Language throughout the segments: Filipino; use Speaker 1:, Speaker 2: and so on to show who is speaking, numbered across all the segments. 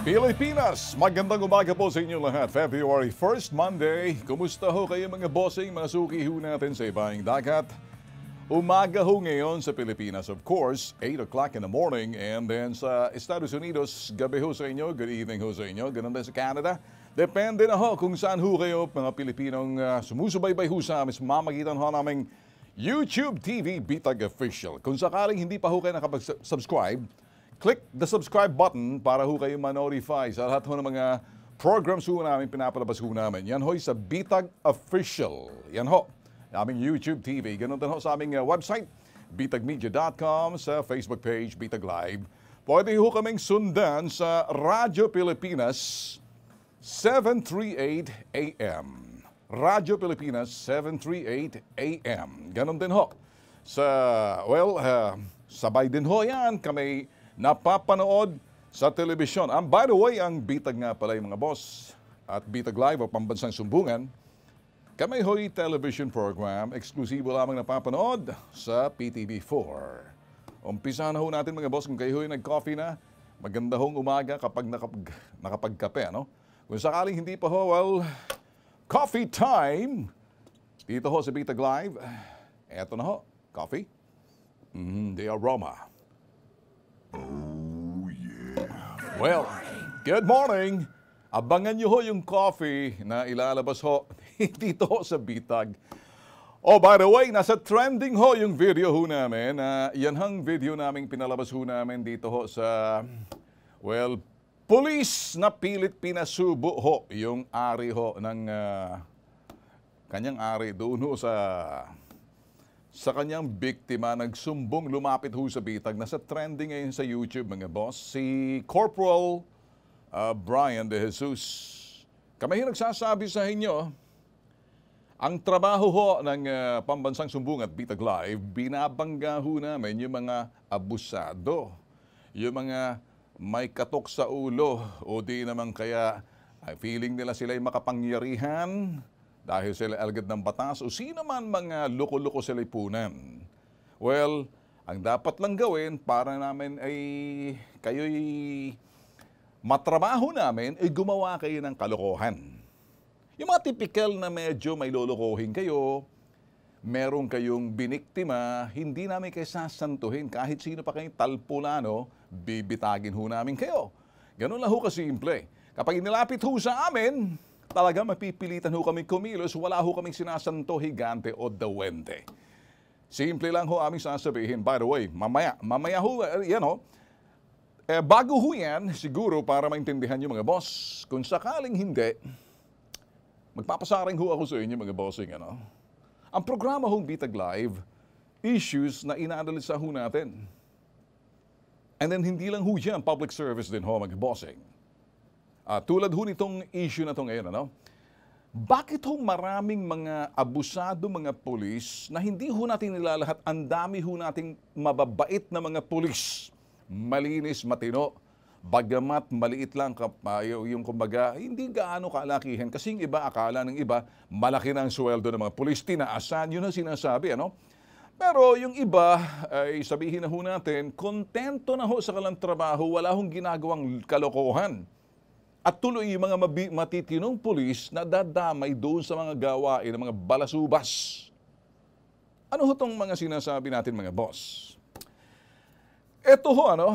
Speaker 1: Pilipinas, magandang umaga po sa inyo lahat. February 1st, Monday. Kumusta ho kayo mga bossing, mga suki ho natin sa ibang dagat? Umaga ho ngayon sa Pilipinas, of course, 8 o'clock in the morning. And then sa Estados Unidos, gabi ho sa inyo, good evening ho sa inyo. Ganun din sa Canada. Depende na ho kung saan ho kayo, mga Pilipinong sumusubaybay ho sa amin. Mamagitan ho naming YouTube TV Bitag Official. Kung sakaling hindi pa ho kayo nakapag-subscribe, click the subscribe button para ho kayo ma-notify sa lahat ho ng mga programs ho namin, pinapalabas ho namin. Yan ho sa Bitag Official. Yan ho, aming YouTube TV. Ganun din ho sa aming website, bitagmedia.com, sa Facebook page, Bitag Live. Pwede ho kaming sundan sa Radyo Pilipinas, 738 AM. Radyo Pilipinas, 738 AM. Ganun din ho. Sabay din ho yan kami napapanood sa telebisyon. By the way, ang Bitag nga pala yung mga boss at Bitag Live o Pambansang Sumbungan, kami ho'y television program, eksklusibo lamang napapanood sa PTV4. Umpisa na ho natin mga boss, kung kayo ho'y nag-coffee na, maganda hong umaga kapag nakapagkape, ano? Kung sakaling hindi pa ho, coffee time! Dito ho sa Bitag Live, eto na ho, coffee. The aroma. Oh, yeah. Well, good morning. Abangan nyo ho yung coffee na ilalabas ho dito ho sa Bitag. Oh, by the way, nasa trending ho yung video ho namin. Yan hang video namin pinalabas ho namin dito ho sa, pulis na pilit pinasubo ho yung ari ho ng kanyang ari doon ho sa kanyang biktima, nagsumbong, lumapit ho sa Bitag. Nasa trending ngayon sa YouTube, mga boss, si Corporal Brian De Jesus. Kami nagsasabi sa inyo, ang trabaho ho ng Pambansang Sumbungan at Bitag Live, binabangga ho namin yung mga abusado, yung mga may katok sa ulo, o di naman kaya feeling nila sila'y makapangyarihan, dahil sila alagad ng batas o sino man mga loko-loko sa lipunan. Well, ang dapat lang gawin para namin ay kayo'y matrabaho namin ay gumawa kayo ng kalokohan. Yung mga typical na medyo may lolokohin kayo, meron kayong biniktima, hindi namin kayo sasantuhin. Kahit sino pa kayong talpulano, bibitagin ho namin kayo. Ganun lang ho kasimple. Kapag inilapit ho sa amin, talaga mapipilitan ho kami kumilos, wala ho kaming sinasanto, higante o dawente. Simple lang ho aming sasabihin. By the way, mamaya ho, yan ho, bago ho yan, siguro para maintindihan nyo mga boss, kung sakaling hindi, magpapasaring ho ako sa inyo mga bossing, ano? Ang programa hong Bitag Live, issues na inaanalisa ho natin. And then hindi lang ho yan, public service din ho mga bossing. Tulad ho nitong issue na ito ngayon, ano? Bakit ho maraming mga abusado mga pulis na hindi ho natin nilalahat, ang dami ho nating mababait na mga pulis, malinis, matino, bagamat maliit lang yung kumbaga, hindi gaano kalakihan. Kasi yung iba, akala ng iba, malaki na ang sweldo ng mga pulis, tinaasan, yun ang sinasabi, ano? Pero yung iba, ay sabihin na ho natin, kontento na ho sa kanilang trabaho, wala hong ginagawang kalokohan. At tuloy yung mga matitinong pulis na dadamay doon sa mga gawain ng mga balasubas. Ano ho itong mga sinasabi natin mga boss? Ito ho, ano?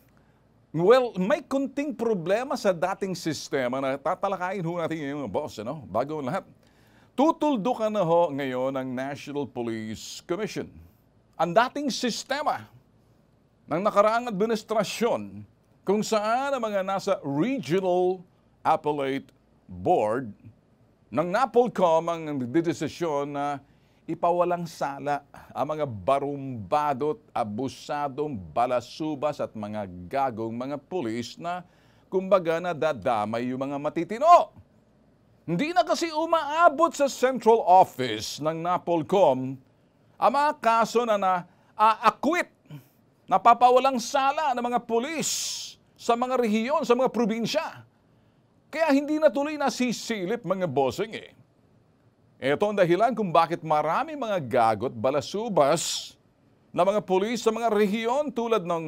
Speaker 1: May kunting problema sa dating sistema na tatalakayin ho natin yung mga boss, ano? Bago lahat. Tutuldukan na ho ngayon ng National Police Commission. Ang dating sistema ng nakaraang administrasyon kung saan ang mga nasa Regional Appellate Board ng NAPOLCOM ang nagdedesisyon na ipawalang sala ang mga barumbadot, abusadong balasubas at mga gagong mga pulis na kumbaga nadadamay yung mga matitino. Hindi na kasi umaabot sa central office ng NAPOLCOM ang mga kaso na na-acquit, napapawalang sala ng mga pulis sa mga rehiyon, sa mga probinsya. Kaya hindi na tuloy nasisilip mga bossing eh. Ito ang dahilan kung bakit marami mga gagot, balasubas na mga pulis sa mga rehiyon tulad ng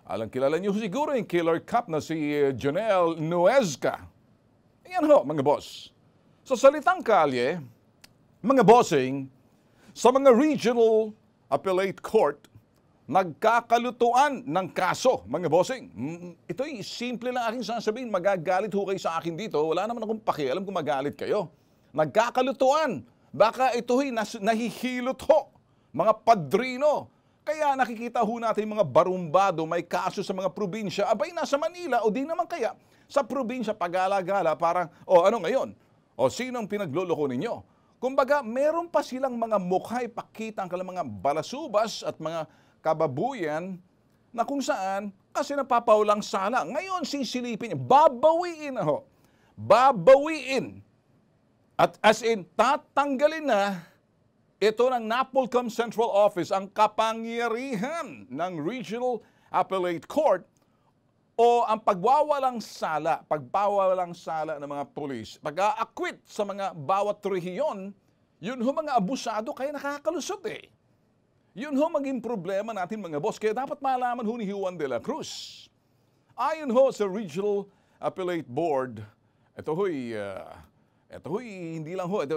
Speaker 1: Alang kilala niyo siguro yung killer cop na si Jonel Nuezca. Ayan ho, mga boss. Sa salitang kalye, mga bossing, sa mga regional appellate court, nagkakalutuan ng kaso, mga bossing. Ito'y simple lang aking sasabihin, magagalit ho kayo sa akin dito. Wala naman akong pakialam kung magalit kayo. Nagkakalutuan. Baka ito'y nahihilot ho, mga padrino. Kaya nakikita ho natin mga barumbado, may kaso sa mga probinsya, abay nasa Manila o di naman kaya sa probinsya pag-alagala parang, ano ngayon? O sinong pinagloloko ninyo? Kumbaga, meron pa silang mga mukhay pakita ang mga balasubas at mga kababuyan na kung saan kasi napapaulang sala. Ngayon sisilipin niya, babawiin na ho. Babawiin. At as in, tatanggalin na ito ng NAPOLCOM Central Office ang kapangyarihan ng Regional Appellate Court o ang pagwawalang sala ng mga pulis, pag-a-acquit sa mga bawat rehiyon, yun ho mga abusado kaya nakakalusot eh. Yun ho maging problema natin mga boss, kaya dapat malaman ho ni Juan de la Cruz. Ayon ho sa Regional Appellate Board, ito ho'y hindi lang ho,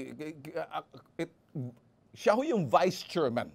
Speaker 1: siya ho yung vice chairman.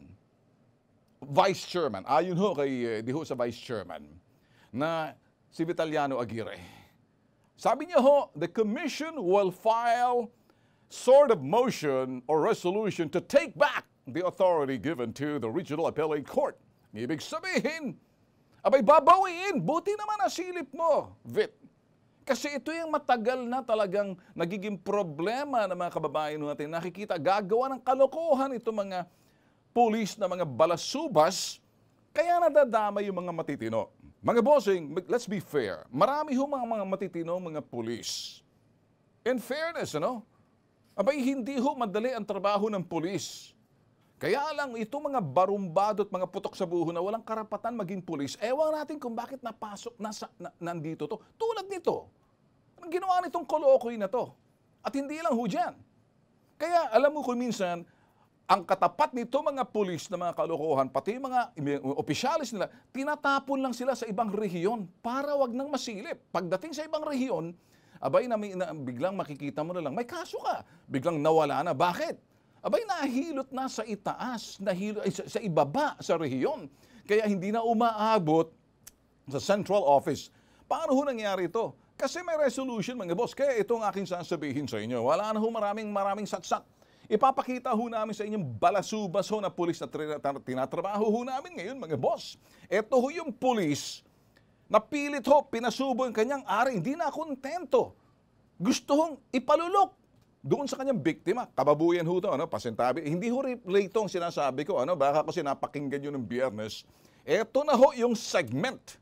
Speaker 1: Vice chairman. Ayon ho di ho sa vice chairman na si Vitaliano Aguirre. Sabi niya ho, the commission will file sort of motion or resolution to take back the authority given to the Regional Appellate Court. Ibig sabihin, abay babawiin, buti naman nasilip mo, Vit. Kasi ito yung matagal na talagang nagiging problema ng mga kababayan natin. Nakikita, gagawa ng kalokohan ito mga pulis na mga balasubas, kaya nadadama yung mga matitino. Mga bossing, let's be fair. Marami ho mga matitino, mga pulis. In fairness, abay hindi ho madali ang trabaho ng pulis. Kaya lang, itong mga barumbado at mga putok sa buho na walang karapatan maging pulis, ewan natin kung bakit napasok, nandito to. Tulad nito, ang ginawa nitong kolokoy na to. At hindi lang ho dyan. Kaya alam mo kung minsan, ang katapat nito mga pulis na mga kalokohan, pati mga opisyalis nila, tinatapon lang sila sa ibang rehiyon para wag nang masilip. Pagdating sa ibang rehiyon, abay biglang makikita mo na lang, may kaso ka. Biglang nawala na. Bakit? Abay, nahilot na sa itaas, sa ibaba sa rehiyon. Kaya hindi na umaabot sa central office. Paano ho nangyari ito? Kasi may resolution, mga boss. Kaya itong aking sasabihin sa inyo, wala na ho maraming satsak. Ipapakita ho namin sa inyong balasubas ho na pulis na tinatrabaho ho namin ngayon, mga boss. Ito ho yung pulis na pilit ho, pinasubo yung kanyang ari. Hindi na kontento. Gusto hong ipalulok doon sa kanyang biktima. Kababuyan ho ito, pasintabi. Hindi ho relate ang sinasabi ko, baka kasi napakinggan yun ng Biyernes. Ito na ho yung segment.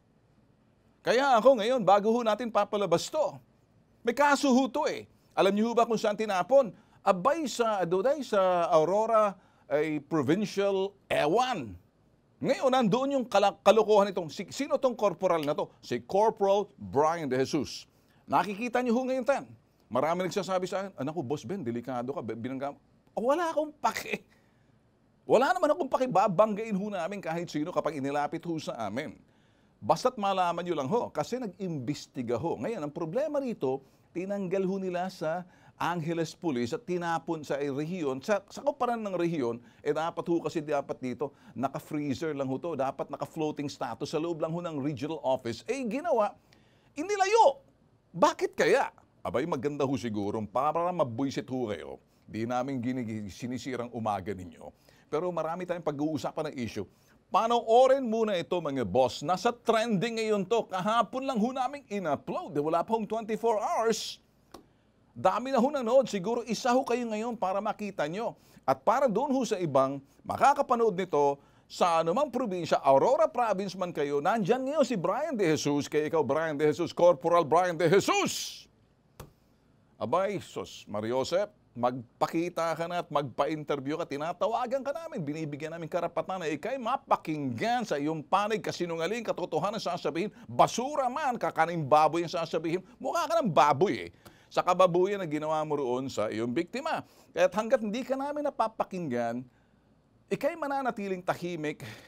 Speaker 1: Kaya ako ngayon, bago ho natin papalabas to, may kaso ho to eh. Alam niyo ho ba kung saan tinapon? Abay sa Aurora Provincial Ewan. Ngayon, nandoon yung kalokohan itong, sino tong corporal na to? Si Corporal Brian De Jesus. Nakikita niyo ho ngayon tan. Marami nagsasabi sa akin, anak ko, Boss Ben, delikado ka. Wala akong pake. Wala naman akong pake. Babanggain ho namin kahit sino kapag inilapit ho sa amin. Basta't malaman nyo lang ho, kasi nag-imbestiga ho. Ngayon, ang problema rito, tinanggal ho nila sa Angeles Police at tinapon sa rehiyon. Sa kumparan ng rehiyon, dapat ho kasi dito, naka-freezer lang ho to. Dapat naka-floating status sa loob lang ho ng regional office. Ginawa, inilayo. Bakit kaya? Abay, maganda ho siguro, para mabwisit ho kayo. Di namin sinisirang umaga ninyo. Pero marami tayong pag-uusapan ng issue. Panoorin muna ito mga boss. Nasa trending ngayon to. Kahapon lang ho namin in-upload. Wala pa hong 24 hours. Dami na ho nanood. Siguro isa ho kayo ngayon para makita nyo. At para doon ho sa ibang makakapanood nito sa anumang probinsya, Aurora Province man kayo, nandyan ngayon si Brian De Jesus. Kaya ikaw, Brian De Jesus, Corporal Brian De Jesus. Abay, sus, Mariosep, magpakita ka na at magpa-interview ka, tinatawagan ka namin, binibigyan namin karapatan na ikay mapakinggan sa iyong panig, kasinungaling, katotohanan sasabihin, basura man, kakaning baboy ang sasabihin, mukha ka ng baboy sa kababuyan na ginawa mo roon sa iyong biktima. Kaya hanggat hindi ka namin napapakinggan, ikay mananatiling tahimik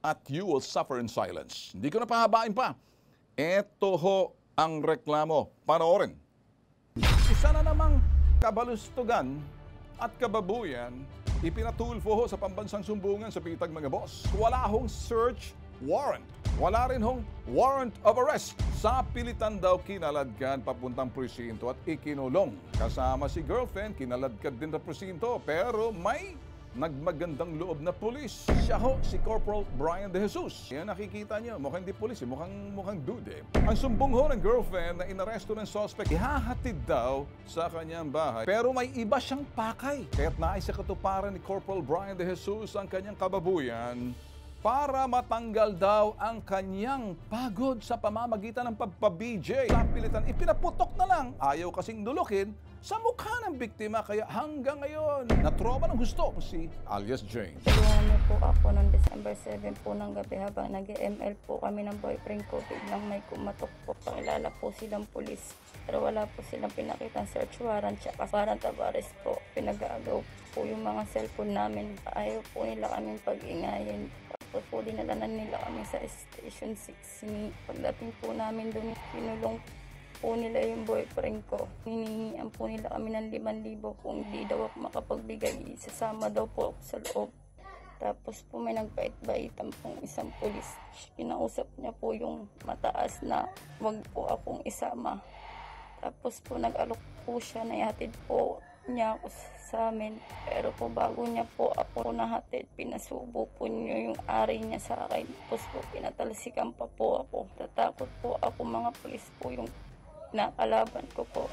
Speaker 1: at you will suffer in silence. Hindi ko na pahabain pa. Ito ho ang reklamo. Panoorin. Isa na namang kabalustugan at kababuyan ipinatulfo ho sa pambansang sumbungan sa pitag mga boss. Wala hong search warrant. Wala rin hong warrant of arrest. Sa pilitan daw kinaladkad papuntang presinto at ikinulong. Kasama si girlfriend, kinaladkad din sa presinto pero may nagmagandang loob na pulis. Siya ho, si Corporal Brian De Jesus. Yan nakikita niyo, mukhang di pulis, mukhang dude. Ang sumbong ho ng girlfriend na inaresto ng suspect, ihahatid daw sa kanyang bahay. Pero may iba siyang pakay. Kaya't nais sa katuparan ni Corporal Brian De Jesus ang kanyang kababuyan para matanggal daw ang kanyang pagod sa pamamagitan ng pagpa-BJ. Sa pilitan, ipinaputok na lang. Ayaw kasing dulukin sa mukha ng biktima, kaya hanggang ngayon, na-trauma ng gusto si alias Jane.
Speaker 2: Tulungan niyo po ako noong December 7 po ng gabi habang nag-ML po kami ng boyfriend ko. Biglang may kumatok po. Pakilala po silang pulis. Pero wala po silang pinakitang search warrant tsaka warrant of arrest po. Pinag-aagaw po yung mga cellphone namin. Ayaw po nila kaming pag-ingayin. Tapos po dinalanan nila kami sa Station 6. Pagdating po namin doon, kinulong po nila yung boyfriend ko. Hinihingian po nila kami ng 5,000 kung hindi daw ako makapagbigay. Isasama daw po ako sa loob. Tapos po may nagpait-baitan pong isang pulis. Kinausap niya po yung mataas na wag po akong isama. Tapos po nag-alok po siya na ihatid po niya ako sa amin. Pero po bago niya po ako nahatid, pinasubo po niyo yung ari niya sa akin. Tapos po pinatalsikan pa po ako. Tatakot po ako, mga pulis po yung nakalaban ko po.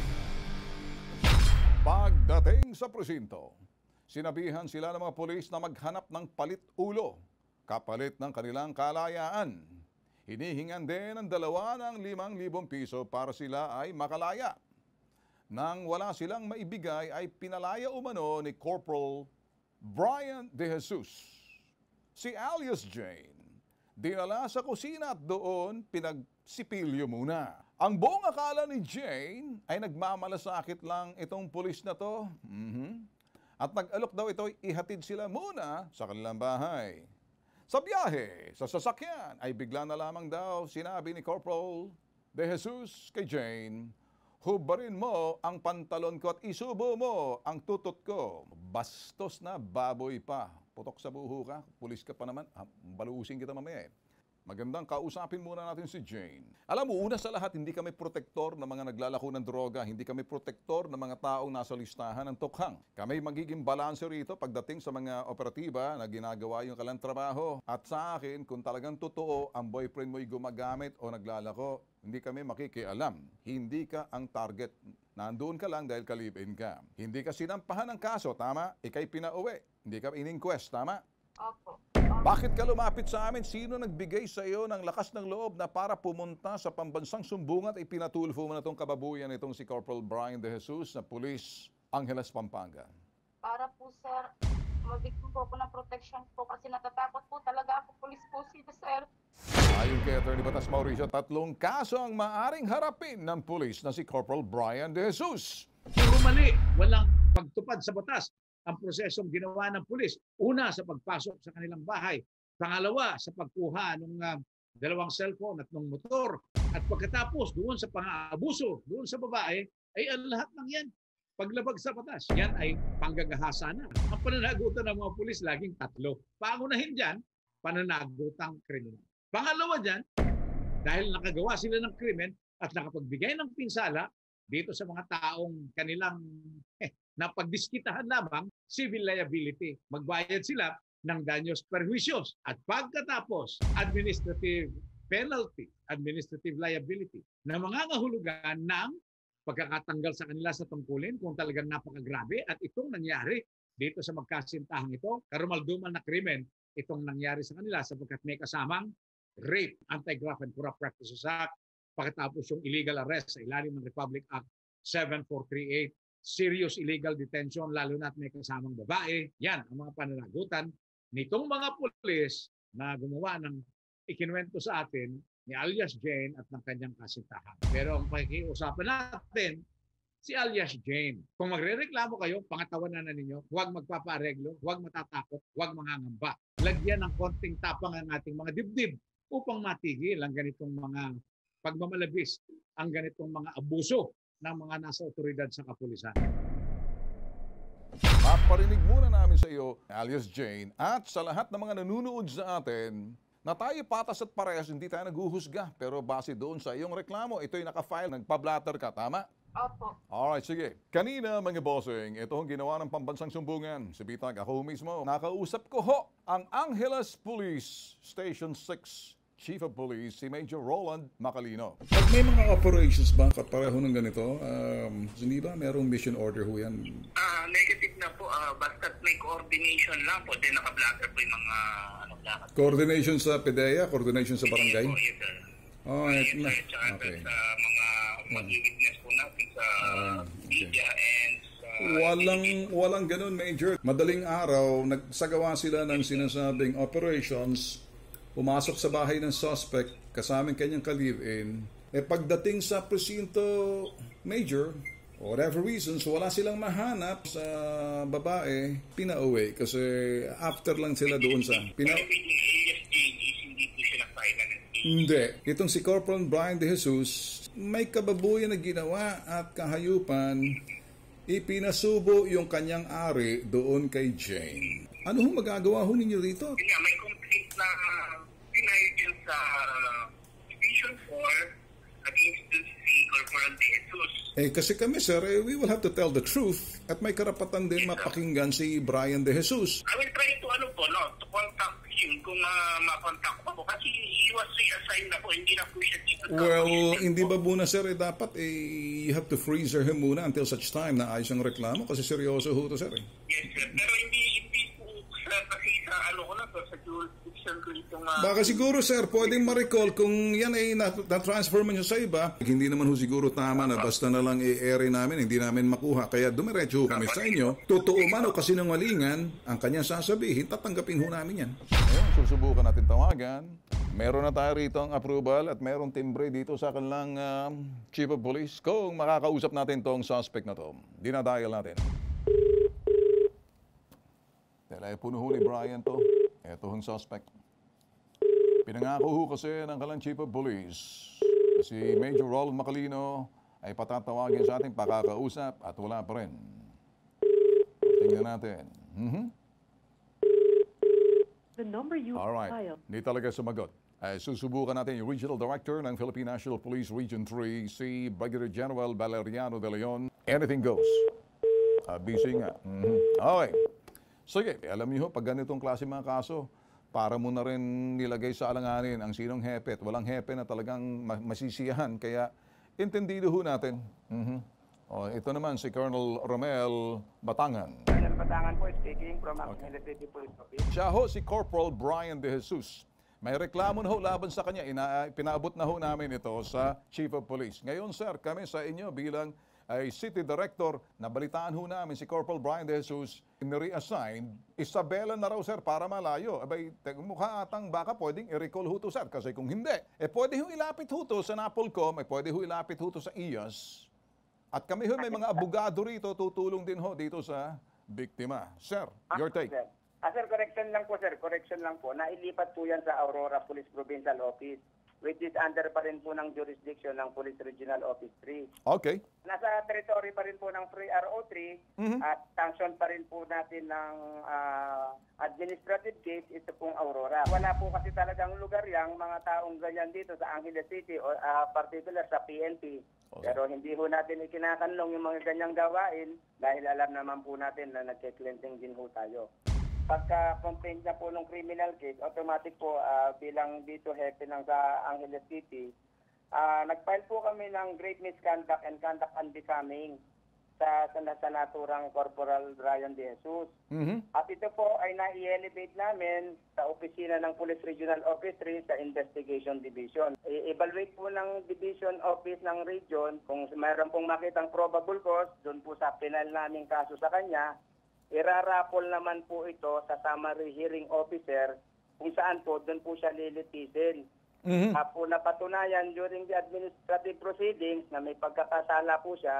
Speaker 1: Pagdating sa presinto, sinabihan sila ng mga pulis na maghanap ng palit ulo, kapalit ng kanilang kalayaan. Hinihingan din ng 5,000 piso para sila ay makalaya. Nang wala silang maibigay ay pinalaya umano ni Corporal Brian De Jesus si alias Jane. Dinala sa kusina at doon pinagsipilyo muna. Ang buong akala ni Jane ay nagmamalasakit lang itong pulis na to. At nag-alok daw ito, ihatid sila muna sa kanilang bahay. Sa biyahe, sa sasakyan, ay bigla na lamang daw sinabi ni Corporal De Jesus kay Jane, hubarin mo ang pantalon ko at isubo mo ang tutot ko. Bastos na baboy pa. Putok sa buho ka, pulis ka pa naman. Baluusin kita mamaya eh. Magandang kausapin muna natin si Jane. Alam mo, una sa lahat, hindi kami protektor ng mga naglalako ng droga. Hindi kami protektor ng mga taong nasa listahan ng tukhang. Kami magiging balanse rito pagdating sa mga operatiba na ginagawa yung kalang trabaho. At sa akin, kung talagang totoo ang boyfriend mo'y gumagamit o naglalako, hindi kami makikialam. Hindi ka ang target. Nandoon ka lang dahil kalibin ka. Hindi ka sinampahan ng kaso, tama? Ika'y pinauwi. Hindi ka in-inquest, tama?
Speaker 2: Opo.
Speaker 1: Bakit ka lumapit sa amin? Sino nagbigay sa iyo ng lakas ng loob na para pumunta sa pambansang sumbungan at ipinatulfo mo na itong kababuyan itong si Corporal Brian De Jesus na pulis Angeles, Pampanga?
Speaker 2: Para po sir, mabigyan po ako ng protection po kasi natatakot po talaga ako, pulis po sir.
Speaker 1: Ayon kay Atty. Batas Mauricio, 3 kaso ang maaring harapin ng pulis na si Corporal Brian De Jesus.
Speaker 3: Puro mali, walang pagtupad sa batas ang prosesong ginawa ng pulis. Una, sa pagpasok sa kanilang bahay. Pangalawa, sa pagkuha ng 2 cellphone at ng motor. At pagkatapos, doon sa pang-aabuso, doon sa babae, ay ang lahat ng yan paglabag sa batas. Yan ay panggagahasa na. Ang pananagutan ng mga pulis laging 3. Pangunahin dyan, pananagutang kriminal. Pangalawa dyan, dahil nakagawa sila ng krimen at nakapagbigay ng pinsala dito sa mga taong kanilang napagdiskitahan lamang, civil liability. Magbayad sila ng danyos perjuicios. At pagkatapos, administrative penalty, administrative liability, na mangangahulugan ng pagkakatanggal sa kanila sa tungkulin kung talagang napakagrabe. At itong nangyari dito sa magkasintahang ito, karumaldumal na krimen, itong nangyari sa kanila sapagkat may kasamang rape, Anti-Graft and Corrupt Practices Act, pagkatapos yung illegal arrest sa ilalim ng Republic Act 7438, serious illegal detention, lalo na at may kasamang babae. Yan ang mga pananagutan nitong mga pulis na gumawa ng ikinuwento sa atin ni alias Jane at ng kanyang kasintahan. Pero ang pakikiusapan natin, si alias Jane. Kung magrereklamo kayo, pangatawanan na ninyo, huwag magpapaareglo, huwag matatakot, huwag mangangamba. lagyan ng konting tapang ang ating mga dibdib upang matigil ang ganitong mga pagmamalabis, ang ganitong mga abuso ng mga nasa otoridad sa kapulisan.
Speaker 1: Paparinig muna namin sa iyo, alias Jane, at sa lahat ng mga nanunood sa atin, na tayo patas at parehas, hindi tayo naghuhusga. Pero base doon sa iyong reklamo, ito'y nakafile, nagpa-blatter ka, tama?
Speaker 4: Opo.
Speaker 1: Alright, sige. Kanina, mga bossing, ito ang ginawa ng pambansang sumbungan. Si Bitag, ako mismo. Nakausap ko ho ang Angeles Police Station 6 Chief of Police, si Major Roland Macalino. Pag may mga operations ba kapareho ng ganito, hindi ba merong mission order ho yan?
Speaker 5: Negative na po. Basta't may coordination lang po. Then naka-blatter po yung mga lakad.
Speaker 1: Coordination sa PDEA, coordination sa barangay?
Speaker 5: Yes, sir.
Speaker 1: Oh,
Speaker 5: Yes,
Speaker 1: na.
Speaker 5: sir. Tsaka
Speaker 1: Okay.
Speaker 5: sa mga mag-witness po natin sa media and sa...
Speaker 1: Walang ganun, Major. Madaling araw, nagsagawa sila ng sinasabing operations, pumasok sa bahay ng suspect, kasamang kanyang ka-live-in. Pagdating sa presinto, Major, for whatever reasons, wala silang mahanap sa babae, pinauwi. Kasi after lang sila doon sa...
Speaker 5: hindi po siya na-final.
Speaker 1: Hindi. Itong si Corporal Brian De Jesus, may kababuyan na ginawa at kahayupan, ipinasubo yung kanyang ari doon kay Jane. Ano hong magagawa ho ninyo dito?
Speaker 5: May complaint na pinayod yun sa Division 4 against si Corporal De Jesus.
Speaker 1: Kasi kami, sir, we will have to tell the truth at may karapatan din mapakinggan si Brian De Jesus.
Speaker 5: I will try to to contact him kung ma-contact ko po. Kasi he was reassigned na po, hindi na po siya dito.
Speaker 1: Well, hindi ba muna, sir, dapat you have to freezer him muna until such time na ayos ang reklamo kasi seryoso ho to, sir.
Speaker 5: Yes, sir. Pero hindi po kasi sa sa jurisdiction ko itong...
Speaker 1: Baka siguro, sir, pwedeng ma-recall kung yan ay na-transfer man siya sa iba. Hindi naman ho siguro tama na basta na lang i-air namin, hindi namin makuha. Kaya dumiretso kami sa inyo. Totoo man o kasinungalingan, ang kanyang sasabihin, tatanggapin ho namin yan. Ayun, susubukan natin tawagan. Meron na tayo rito ang approval at meron timbre dito sa kanilang Chief of Police. Kung makakausap natin tong suspect na to, dinadial natin. Telepono ho ni Brian to. Ito ang suspect. Pinangako ho kasi ng kalang Chief of Police, si Major Roland Macalino, ay patatawagin sa ating pakakausap at wala pa rin. Tingnan natin.
Speaker 4: The number you
Speaker 1: Alright,
Speaker 4: dialed.
Speaker 1: hindi talaga sumagot. Susubukan natin yung Regional Director ng Philippine National Police Region 3, si Brigadier General Valeriano De Leon. Anything goes. Busy nga. Okay. Sige, alam niyo, pag ganitong klase mga kaso, para mo na rin nilagay sa alanganin ang sinong hepe at walang hepe na talagang masisiyahan. Kaya, intendido ho natin. Ito naman si Colonel Romel Batangan.
Speaker 6: Colonel Batangan po speaking from Angeles City Police Office.
Speaker 1: Siya ho si Corporal Brian De Jesus. May reklamo na ho laban sa kanya. Pinaabot na ho namin ito sa Chief of Police. Ngayon, sir, kami sa inyo bilang ay City Director, nabalitaan ho namin si Corporal Brian De Jesus, in-reassign, Isabela na raw, sir, para malayo. Abay, mukha atang baka pwedeng i-recall ho to, sir. Kasi kung hindi, pwede ho ilapit ho to sa NAPOLCOM, pwede ho ilapit ho to sa IAS. At kami ho, may mga abogado rito, tutulong din ho dito sa biktima. Sir, your take.
Speaker 6: Sir, correction lang po, sir. Correction lang po. Nailipat po yan sa Aurora Police Provincial Office, which is under pa rin po ng jurisdiction ng Police Regional Office 3.
Speaker 1: Okay.
Speaker 6: Nasa territory pa rin po ng RO3 at sanction pa rin po natin ng administrative case ito pong Aurora. Wala po kasi talagang lugar yang mga taong ganyan dito sa Angeles City o particular sa PNP. Okay. Pero hindi po natin ikinakanlong yung mga ganyang gawain dahil alam naman po natin na nagke-cleansing din po tayo. Pagka-complaint na po ng criminal case, automatic po bilang dito hepe ng sa Angeles City, nag-file po kami ng grave misconduct and conduct unbecoming sa naturang Corporal Brian De Jesus. At ito po ay na-elevate namin sa opisina ng Police Regional Office 3 sa Investigation Division. I-evaluate po ng Division Office ng Region kung mayroon pong makitang probable cause, doon po sa penal naming kaso sa kanya, irarapol naman po ito sa summary hearing officer kung saan po doon po siya lilitisin. Po napatunayan during the administrative proceedings na may pagkakasala po siya,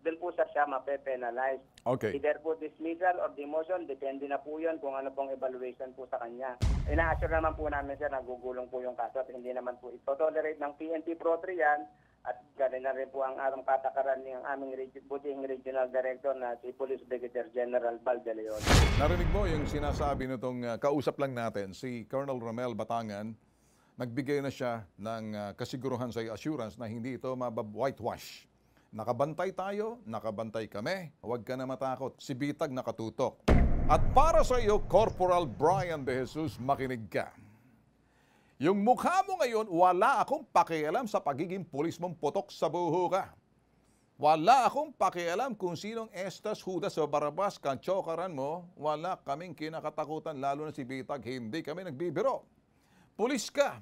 Speaker 6: doon po siya mape-penalize.
Speaker 1: Okay.
Speaker 6: Either po dismissal or demotion, depende na po yun kung ano pong evaluation po sa kanya. Ina-assure naman po namin sir, nagugulong po yung kaso at hindi naman po ito-tolerate ng PNP Pro 3 yan. At gano'n na rin po ang arang patakaran ng aming buting regional director na si Police Brigadier General Val de Leon.
Speaker 1: Narinig mo yung sinasabi nitong kausap lang natin, si Colonel Romel Batangan, nagbigay na siya ng kasiguruhan sa assurance na hindi ito mabab-whitewash. Nakabantay tayo, nakabantay kami, huwag ka na matakot. Si Bitag nakatutok. At para sa iyo, Corporal Brian De Jesus, makinig ka. Yung mukha mo ngayon, wala akong pakialam sa pagiging pulis mong putok sa buho ka. Wala akong pakialam kung sinong Estas, Judas o Barabas, kantsokaran mo, wala kaming kinakatakutan, lalo na si Bitag, hindi kami nagbibiro. Pulis ka.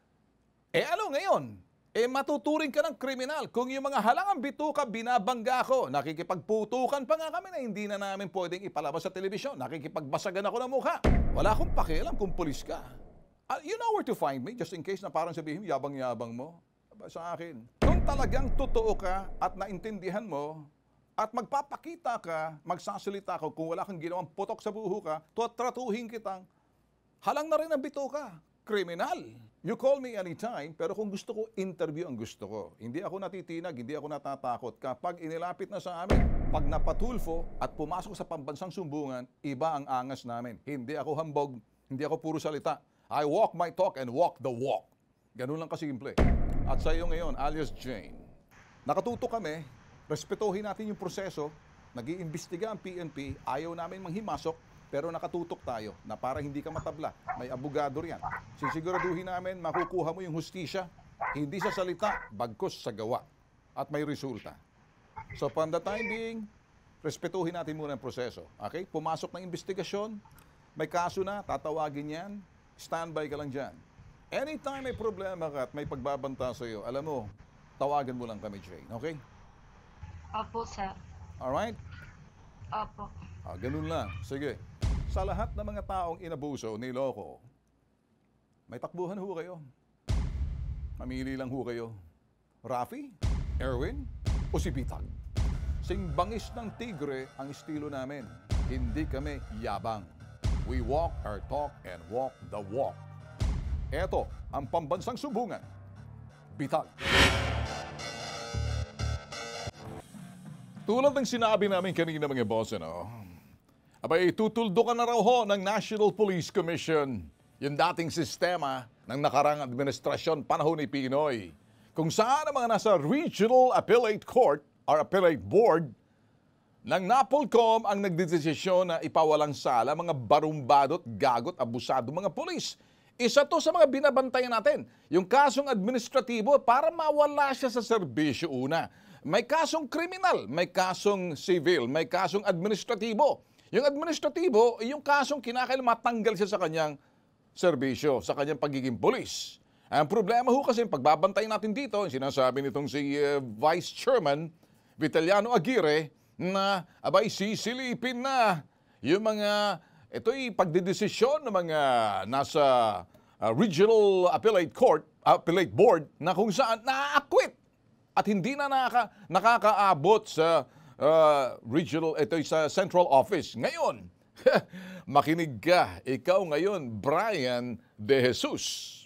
Speaker 1: Ano ngayon? Matuturing ka ng kriminal. Kung yung mga halangang bituka, binabangga ko, nakikipagputukan pa nga kami na hindi na namin pwedeng ipalabas sa telebisyon. Nakikipagbasagan ako ng mukha. Wala akong pakialam kung pulis ka. You know where to find me, just in case na parang sabihin, yabang-yabang mo. Sa akin. Kung talagang totoo ka at naintindihan mo, at magpapakita ka, magsasalita ka, kung wala kang ginawang putok sa buho ka, tratuhin kitang, halang na rin ang bituka. Kriminal. You call me anytime, pero kung gusto ko, interview ang gusto ko. Hindi ako natitinag, hindi ako natatakot. Kapag inilapit na sa amin, pag napatulfo at pumasok sa pambansang sumbungan, iba ang angas namin. Hindi ako hambog, hindi ako puro salita. I walk my talk and walk the walk. Ganun lang kasimple. At sa iyo ngayon, alias Jane, nakatuto kami, respetuhin natin yung proseso, nag-iimbestiga ang PNP, ayaw namin manghimasok, pero nakatutok tayo na para hindi ka matabla. May abogado riyan. Sisiguraduhin namin makukuha mo yung hustisya, hindi sa salita, bagkus sa gawa. At may resulta. So, for the time being, respetuhin natin muna ang proseso. Okay? Pumasok ng investigasyon, may kaso na, tatawagin yan, standby ka lang dyan. Anytime may problema ka at may pagbabanta sa iyo, alam mo, tawagan mo lang kami, Jane. Okay?
Speaker 2: Opo, sir.
Speaker 1: Alright?
Speaker 2: Opo.
Speaker 1: Ganun lang. Sige. Sa lahat ng mga taong inabuso, niloko, may takbuhan ho kayo. Mamili lang ho kayo. Rafi, Erwin, o si Bitag. Singbangis ng tigre ang estilo namin. Hindi kami yabang. We walk our talk and walk the walk. Eto ang pambansang sumbungan. Bitag. Tulad ng sinabi namin kanina mga boss, abay, tutuldukan na raw ho ng National Police Commission yung dating sistema ng nakarang administrasyon panahon ni Pinoy. Kung saan ang mga nasa Regional Appellate Court or Appellate Board ng NAPOLCOM ang nagdedesisyon na ipawalang sala mga barumbadot, gagot, abusado mga pulis. Isa to sa mga binabantayan natin. Yung kasong administratibo para mawala siya sa serbisyo una. May kasong kriminal, may kasong civil, may kasong administratibo. Yung administratibo, yung kasong kinakailangan matanggal siya sa kanyang serbisyo, sa kanyang pagiging pulis. Ang problema ho kasi, pagbabantayan natin dito, sinasabi nitong si Vice Chairman Vitaliano Aguirre, na abay sisilipin na yung mga ito'y pagdedesisyon ng mga nasa Regional Appellate Court, Appellate Board na kung saan na-acquit at hindi na nakakaabot sa regional, ito'y sa central office. Ngayon, makinig ka, ikaw ngayon, Brian De Jesus.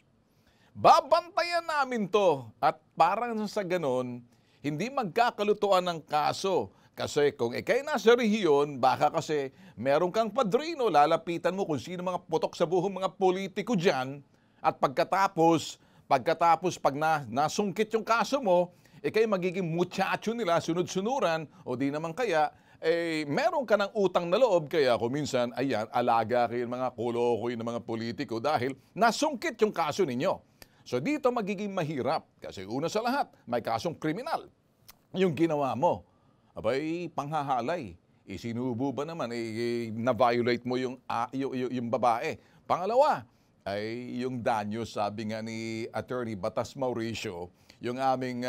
Speaker 1: Babantayan namin to at parang sa ganon, hindi magkakalutuan ng kaso. Kasi kung ikay nasa rehiyon, baka kasi meron kang padrino, lalapitan mo kung sino mga putok sa buhong mga politiko dyan. At pagkatapos pag nasungkit yung kaso mo, ikay magiging muchacho nila, sunod-sunuran, o di naman kaya, meron ka ng utang na loob. Kaya kung minsan, ayan, alaga kayo mga kulokoy ng mga politiko dahil nasungkit yung kaso ninyo. So dito magiging mahirap kasi una sa lahat, may kasong kriminal. Yung ginawa mo, abay, panghahalay. Sinubo ba naman, na-violate mo yung babae. Pangalawa, ay yung danyo, sabi nga ni Attorney Batas Mauricio, yung aming,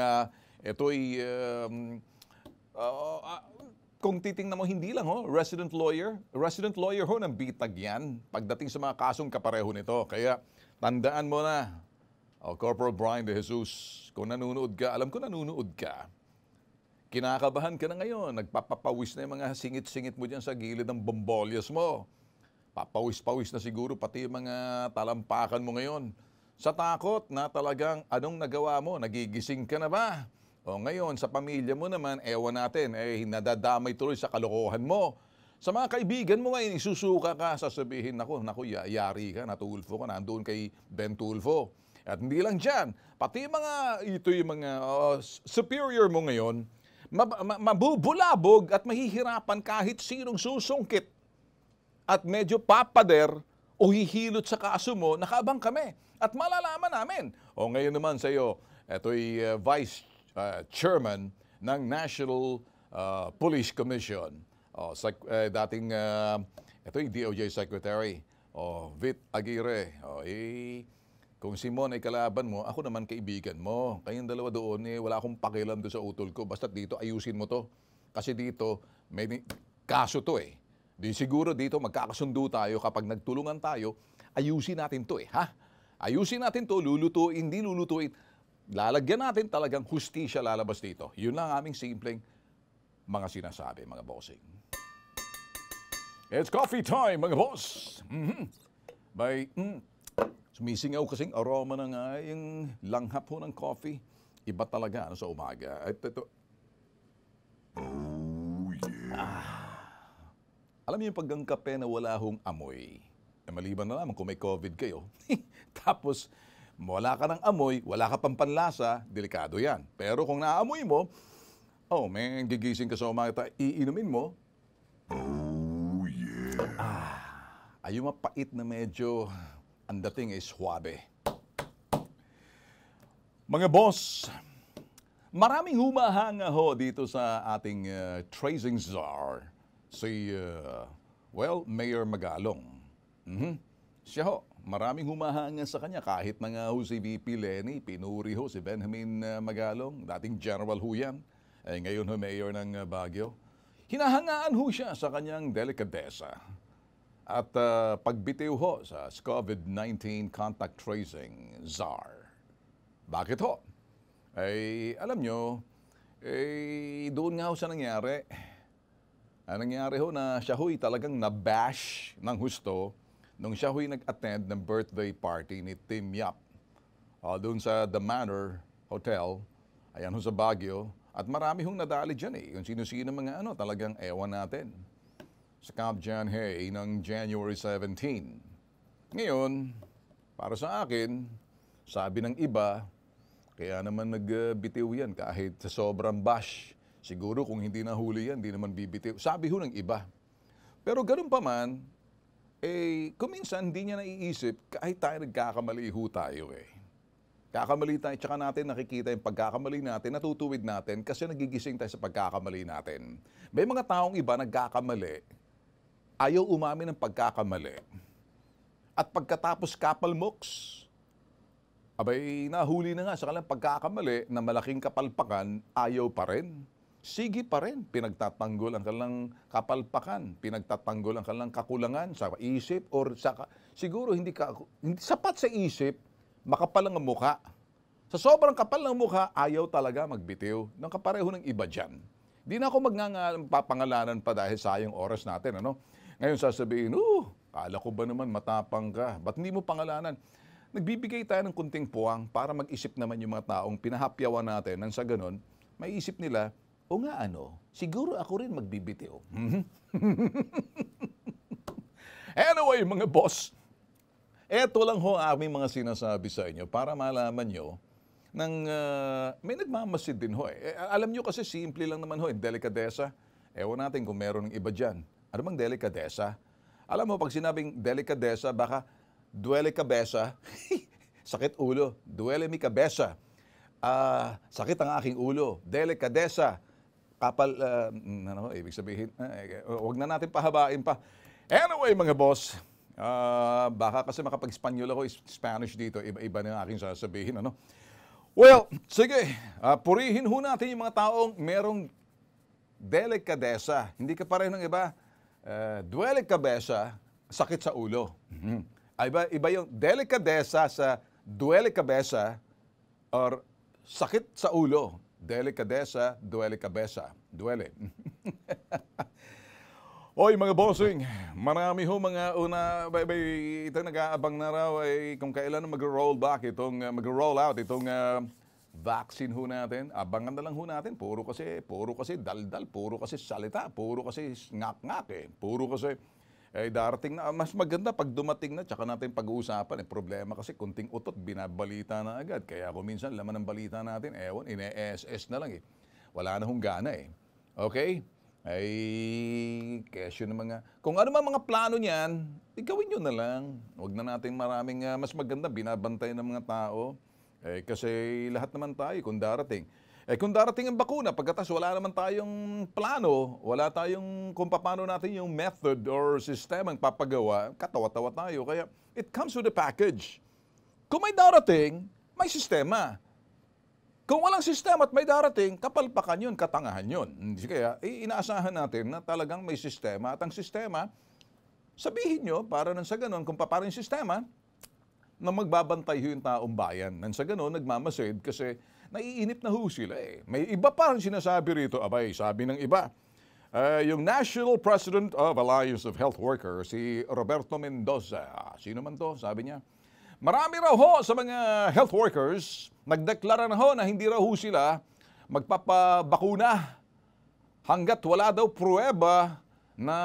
Speaker 1: kung titingnan mo, hindi lang resident lawyer ho ng Bitag yan, pagdating sa mga kasong kapareho nito. Kaya, tandaan mo na, Corporal Brian De Jesus, kung nanonood ka, alam ko nanonood ka, Kinakabahan ka na ngayon. Nagpapapawis na yung mga singit-singit mo dyan sa gilid ng bombolyas mo. Papawis-pawis na siguro pati yung mga talampakan mo ngayon. Sa takot na talagang anong nagawa mo? Nagigising ka na ba? O ngayon, sa pamilya mo naman, ewan natin, nadadamay tuloy sa kalokohan mo. Sa mga kaibigan mo ngayon, isusuka ka, sasabihin, naku, yari ka, natulfo ka, nandoon kay Ben Tulfo. At hindi lang dyan, pati yung mga superior mo ngayon, mabubulabog at mahihirapan kahit sinong susungkit at medyo papader o hihilot sa kaso mo, nakaabang kami at malalaman namin. O ngayon naman sa iyo, ito'y Vice Chairman ng National Police Commission. Dating, ito'y DOJ Secretary, Vit Aguirre. Kung si Mon ay kalaban mo, ako naman kaibigan mo. Kayong dalawa doon, wala akong pakialam doon sa utol ko. Basta dito, ayusin mo to. Kasi dito, may kaso to eh. Di siguro dito, magkakasundo tayo kapag nagtulungan tayo, ayusin natin to eh. Ha? Ayusin natin to, lulutuin, hindi lulutuin. Lalagyan natin talagang hustisya lalabas dito. Yun lang aming simpleng mga sinasabi, mga bossing. It's coffee time, mga boss. Sumisingaw kasing aroma na nga yung langhap ho ng coffee. Iba talaga sa umaga. At ito. Oh, yeah. Alam niyo yung paggang kape na wala hong amoy. Maliban na lamang kung may COVID kayo. Tapos, wala ka ng amoy, wala ka pang panlasa, delikado yan. Pero kung naamoy mo, may gigising ka sa umaga, iinumin mo. Oh, yeah. Ay yung mapait na medyo... ang dating ay suwabe. Mga boss, maraming humahanga ho dito sa ating tracing czar, si, Mayor Magalong. Siya ho, maraming humahanga sa kanya kahit na nga ho si VP Lenny, pinuri ho si Benjamin Magalong, dating general ho yan, ngayon ho mayor ng Baguio. Hinahangaan ho siya sa kanyang delikadesa. At pagbitiw ho sa COVID-19 contact tracing czar. Bakit ho? Alam nyo, doon nga ho sa nangyari. Nangyari ho na siya ho'y talagang nabash ng husto nung siya ho'y nag-attend ng birthday party ni Tim Yap. Doon sa The Manor Hotel, ayan ho sa Baguio. At marami hong nadali dyan eh. Kung sino-sino mga talagang ewan natin. Sa Camp John Hay ng January 17. Ngayon, para sa akin, sabi ng iba, kaya naman nagbitiw yan kahit sa sobrang bash. Siguro kung hindi nahuli yan, hindi naman bibitiw. Sabi ho ng iba. Pero ganun pa man, kuminsan hindi niya naiisip kahit tayo nagkakamali ho tayo eh. Kakamali tayo, tsaka natin nakikita yung pagkakamali natin, natutuwid natin kasi nagigising tayo sa pagkakamali natin. May mga taong iba nagkakamali, ayaw umamin ng pagkakamali. At pagkatapos kapalmoks, nahuli na nga sa kanilang pagkakamali na malaking kapalpakan, ayaw pa rin. Sige pa rin, pinagtatanggol ang kanilang kapalpakan, pinagtatanggol ang kanilang kakulangan sa isip or siguro hindi sapat sa isip, makapal ang mukha. Sa sobrang kapal ng mukha, ayaw talaga magbitiw ng kapareho ng iba dyan. Di na ako magpapangalanan pa dahil sayang oras natin, Ngayon sasabihin, kala ko ba naman matapang ka? Ba't hindi mo pangalanan? Nagbibigay tayo ng kunting puwang para mag-isip naman yung mga taong pinahapyawan natin nang sa ganon, may isip nila, siguro ako rin magbibitiw. Anyway, mga boss, eto lang ho aming mga sinasabi sa inyo para malaman nyo may nagmamasid din ho eh. Alam nyo kasi simple lang naman ho, delikadesa. Ewan natin kung meron ng iba dyan. Ano bang delikadesa? Alam mo, pag sinabing delikadesa, baka duele kabesa, sakit ulo. Duele mi kabesa, sakit ang aking ulo. Delikadesa, kapal, ibig sabihin, wag na natin pahabain pa. Anyway, mga boss, baka kasi makapag-Espanyol ako, Spanish dito, iba-iba na aking sasabihin, Well, sige, purihin ho natin yung mga taong merong delikadesa. Hindi ka pareho ng iba. Duele kabesa, sakit sa ulo. Iba yung delikadesa sa duele kabesa or sakit sa ulo. Delicadeza, duele cabeza. Duele. Oy mga bossing, marami ho mga ito nag-aabang na raw ay kung kailan mag-roll back itong, mag-roll out itong vaccine ho natin. Abangan na lang ho natin, puro kasi daldal, puro kasi salita, puro kasi ngak-ngak puro kasi darating na, mas maganda pag dumating na, tsaka natin pag-uusapan. Problema kasi kunting utot, binabalita na agad. Kaya kung minsan laman ng balita natin, ine-SS na lang Wala na hong gana Okay? Ay, kesyo ng mga... Kung ano mga plano niyan, gawin nyo na lang. Huwag na natin maraming... mas maganda, binabantay ng mga tao. Kasi lahat naman tayo, kung darating. Kung darating ang bakuna, pagkatas wala naman tayong plano, wala tayong kung paano natin yung method or sistemang papagawa, katawa-tawa tayo. Kaya it comes with a package. Kung may darating, may sistema. Kung walang sistema at may darating, kapalpakan yun, katangahan yun. Kaya inaasahan natin na talagang may sistema at ang sistema, sabihin nyo, para nang sa ganun, kung paano yung sistema, na magbabantay yung taong bayan. Nang sa ganun, nagmamasid kasi naiinip na ho sila May iba pa rin sinasabi rito, abay, sabi ng iba. Yung National President of Alliance of Health Workers, si Roberto Mendoza. Sino man to? Sabi niya. Marami raw ho sa mga health workers, nagdeklara na ho na hindi raw ho sila magpapabakuna hanggat wala daw pruweba na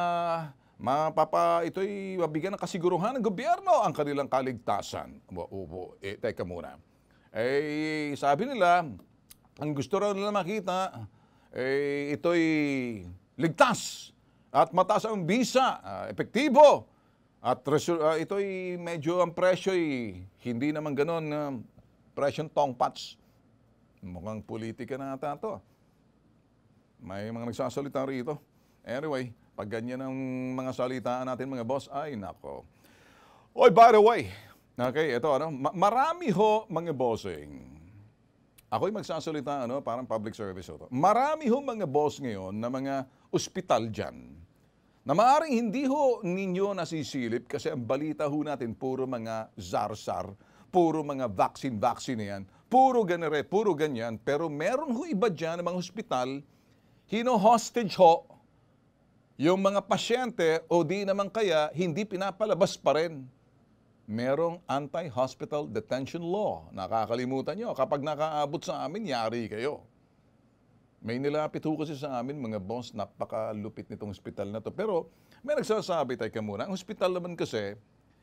Speaker 1: ito'y mabigyan ng kasiguruhan ng gobyerno ang kanilang kaligtasan. Teka muna. Sabi nila, ang gusto raw nila makita, ito'y ligtas at mataas ang bisa, epektibo. At ito'y medyo ang presyo'y hindi naman ganon, presyong tongpats. Mukhang politika na ata ito. May mga nagsasalita rito. Anyway, pag ganyan ang mga salitaan natin mga boss, ay nako. Oy, by the way, okay, ito marami ho mga bossing. Ako'y magsasalita, parang public service ito. Marami ho mga boss ngayon na mga ospital dyan na maaaring hindi ho ninyo nasisilip kasi ang balita ho natin puro mga zar-zar, puro mga vaccine na yan, puro ganere, puro ganyan. Pero meron ho iba dyan ng mga ospital, hino-hostage ho yung mga pasyente o di naman kaya hindi pinapalabas pa rin. Merong anti-hospital detention law. Nakakalimutan nyo, kapag nakaabot sa amin, yari kayo. May nilapit ho kasi sa amin, mga boss, napakalupit nitong hospital na to. Pero may nagsasabi, teka muna, ang hospital naman kasi,